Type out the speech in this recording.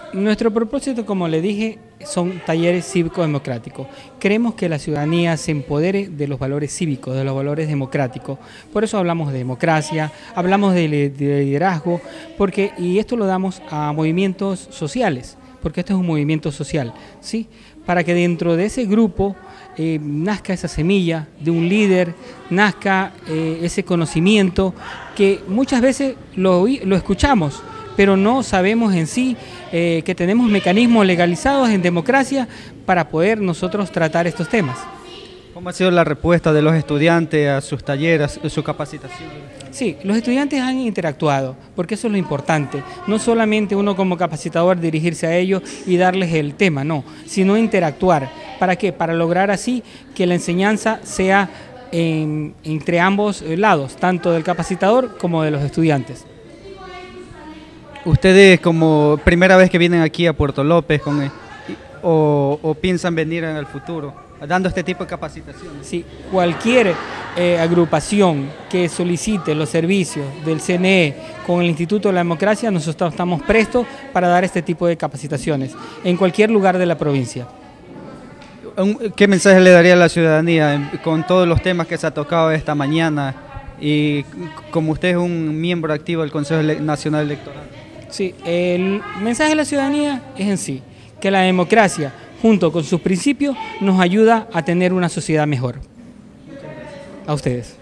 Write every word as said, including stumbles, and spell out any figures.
Nuestro propósito, como le dije, son talleres cívico-democráticos. Queremos que la ciudadanía se empodere de los valores cívicos, de los valores democráticos. Por eso hablamos de democracia, hablamos de liderazgo, porque, y esto lo damos a movimientos sociales, porque esto es un movimiento social, ¿sí? Para que dentro de ese grupo eh, nazca esa semilla de un líder, nazca eh, ese conocimiento que muchas veces lo, lo escuchamos, pero no sabemos en sí eh, que tenemos mecanismos legalizados en democracia para poder nosotros tratar estos temas. ¿Cómo ha sido la respuesta de los estudiantes a sus talleres, a su capacitación? Sí, los estudiantes han interactuado, porque eso es lo importante. No solamente uno como capacitador dirigirse a ellos y darles el tema, no, sino interactuar. ¿Para qué? Para lograr así que la enseñanza sea en, entre ambos lados, tanto del capacitador como de los estudiantes. ¿Ustedes como primera vez que vienen aquí a Puerto López con el, o, o piensan venir en el futuro dando este tipo de capacitaciones? Sí, cualquier eh, agrupación que solicite los servicios del C N E con el Instituto de la Democracia, nosotros estamos prestos para dar este tipo de capacitaciones en cualquier lugar de la provincia. ¿Qué mensaje le daría a la ciudadanía con todos los temas que se ha tocado esta mañana y como usted es un miembro activo del Consejo Nacional Electoral? Sí, el mensaje de la ciudadanía es en sí, que la democracia, junto con sus principios, nos ayuda a tener una sociedad mejor. A ustedes.